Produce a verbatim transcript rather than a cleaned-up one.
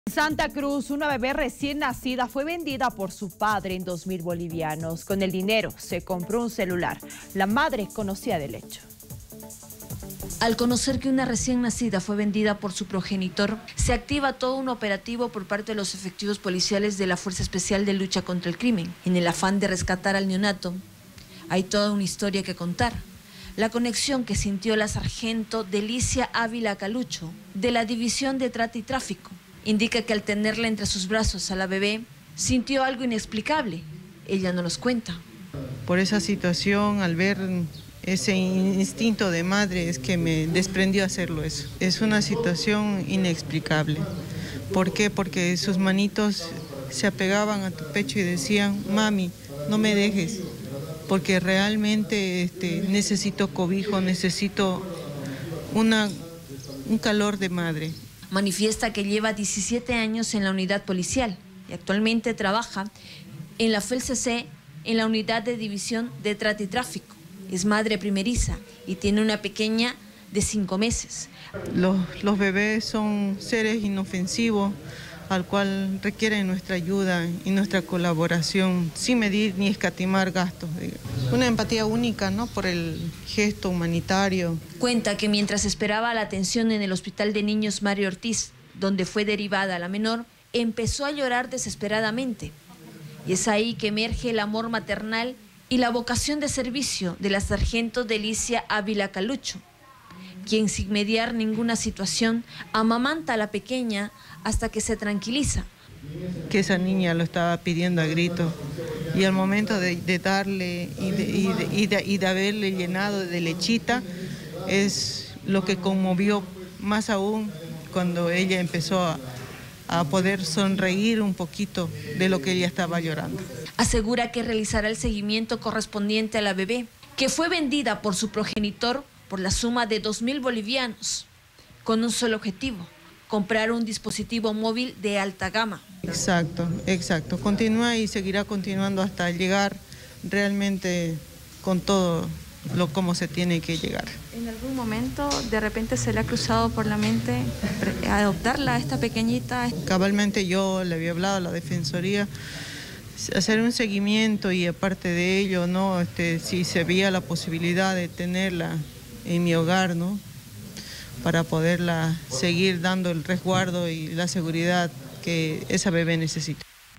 Santa Cruz, una bebé recién nacida fue vendida por su padre en dos mil bolivianos. Con el dinero se compró un celular. La madre conocía del hecho. Al conocer que una recién nacida fue vendida por su progenitor, se activa todo un operativo por parte de los efectivos policiales de la Fuerza Especial de Lucha contra el Crimen. En el afán de rescatar al neonato, hay toda una historia que contar. La conexión que sintió la sargento Delicia Ávila Calucho, de la División de Trata y Tráfico, indica que al tenerla entre sus brazos a la bebé, sintió algo inexplicable. Ella no nos cuenta. Por esa situación, al ver ese instinto de madre, es que me desprendió hacerlo eso. Es una situación inexplicable. ¿Por qué? Porque sus manitos se apegaban a tu pecho y decían, mami, no me dejes, porque realmente este, necesito cobijo, necesito una, un calor de madre. Manifiesta que lleva diecisiete años en la unidad policial y actualmente trabaja en la F E L C C en la unidad de división de trata y tráfico. Es madre primeriza y tiene una pequeña de cinco meses. Los, los bebés son seres inofensivos al cual requieren nuestra ayuda y nuestra colaboración sin medir ni escatimar gastos. Una empatía única, ¿no?, por el gesto humanitario. Cuenta que mientras esperaba la atención en el Hospital de Niños Mario Ortiz, donde fue derivada la menor, empezó a llorar desesperadamente. Y es ahí que emerge el amor maternal y la vocación de servicio de la sargento Delicia Ávila Calucho, quien sin mediar ninguna situación amamanta a la pequeña hasta que se tranquiliza. Que esa niña lo estaba pidiendo a gritos y al momento de, de darle y de, y, de, y, de, y de haberle llenado de lechita es lo que conmovió más aún cuando ella empezó a, a poder sonreír un poquito de lo que ella estaba llorando. Asegura que realizará el seguimiento correspondiente a la bebé, que fue vendida por su progenitor por la suma de dos mil bolivianos, con un solo objetivo: comprar un dispositivo móvil de alta gama. Exacto, exacto. Continúa y seguirá continuando hasta llegar realmente con todo lo como se tiene que llegar. ¿En algún momento de repente se le ha cruzado por la mente adoptarla a esta pequeñita? Cabalmente yo le había hablado a la Defensoría, hacer un seguimiento y aparte de ello, ¿no?, este, si se veía la posibilidad de tenerla en mi hogar, ¿no?, para poderla seguir dando el resguardo y la seguridad que esa bebé necesita.